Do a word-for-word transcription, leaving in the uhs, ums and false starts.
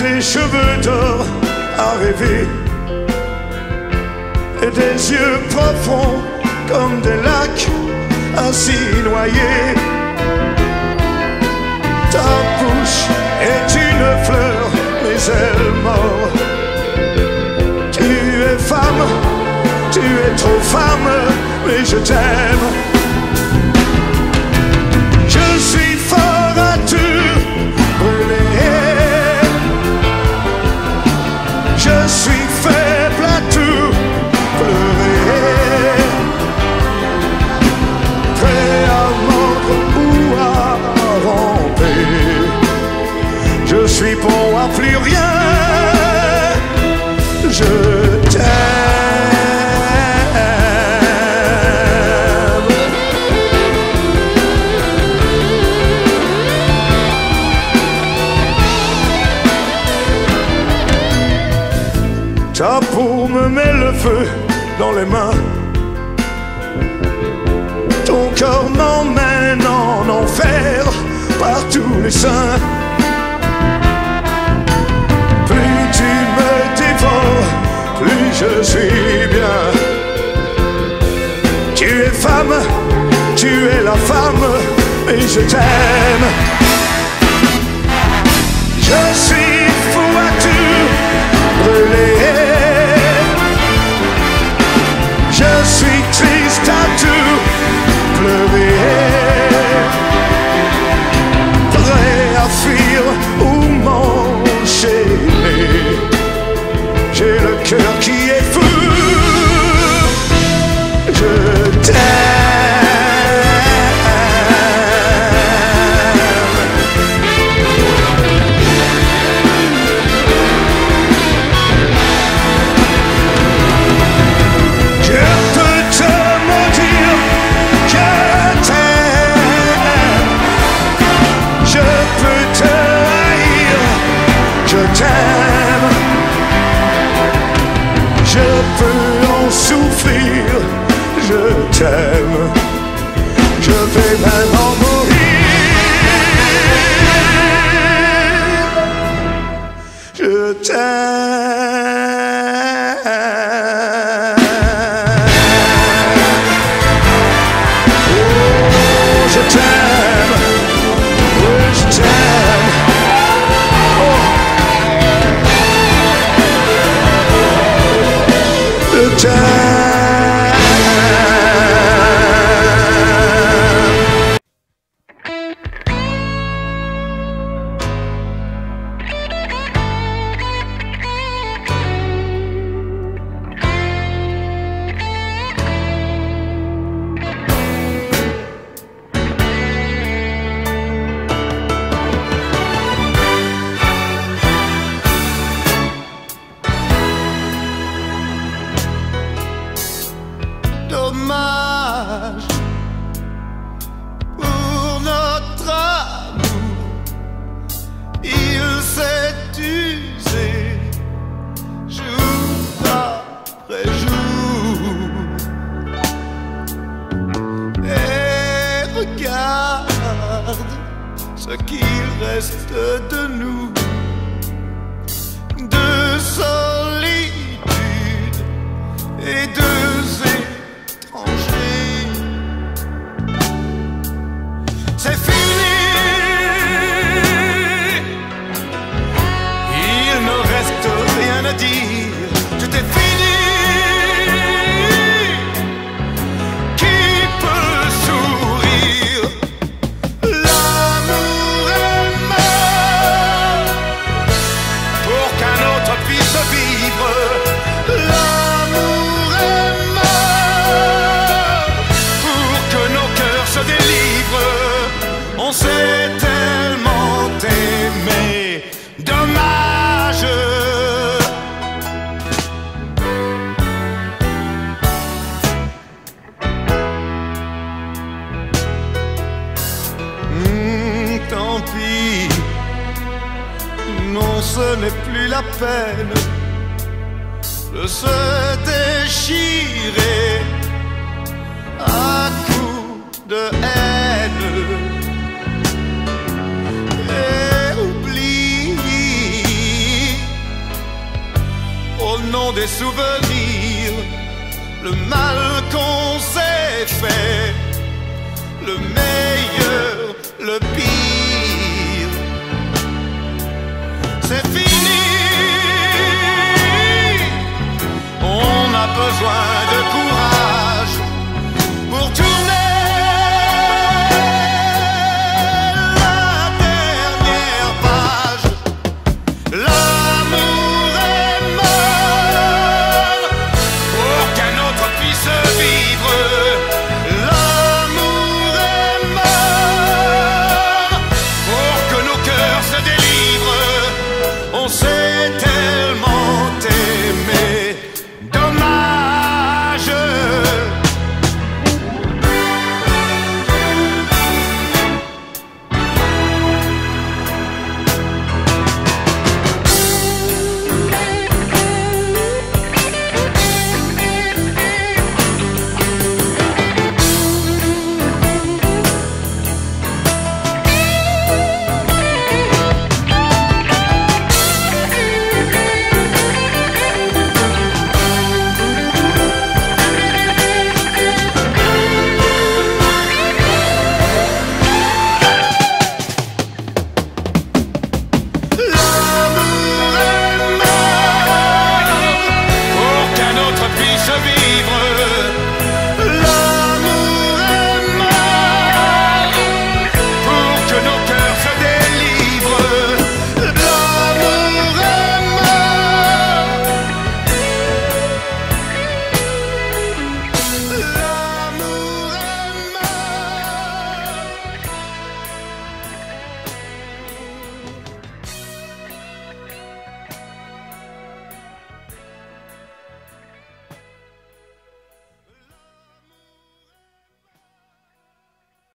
des cheveux d'or à rêver et des yeux profonds comme des lacs ainsi noyés. Ta bouche est une fleur, mais elle mord. Tu es femme, tu es trop femme, mais je t'aime. Je suis fort à tout brûler. Je suis faible à tout pleurer. Prêt à mordre ou à ramper. Je suis bon à plus rien. Je t'aime. Ta peau me met le feu dans les mains. Ton corps m'emmène en enfer par tous les seins. Plus tu me dévores, plus je suis bien. Tu es femme, tu es la femme, et je t'aime. Je suis fou à tout brûler. Je suis triste à tout pleurer. Prêt à fuir ou m'enchaîner. J'ai le cœur qui est fou. Je t'aime. Je t'aime, je vais même en mourir. Je t'aime. Oh, je t'aime. Oui, je t'aime. Oh. Je t'aime. Dommage pour notre amour, il s'est usé jour après jour. Et regarde ce qu'il reste de nous, de solitude et de c'est fini, il ne reste rien à dire, tout est fini. Qui peut sourire? L'amour est mort pour qu'un autre puisse vivre. L'amour est mort pour que nos cœurs se délivrent. On s'est tellement aimé, dommage. Mmh, tant pis, non, ce n'est plus la peine de se déchirer à coups de haine. Et oublie sont des souvenirs, le mal qu'on s'est fait, le meilleur, le pire. C'est fini, on a besoin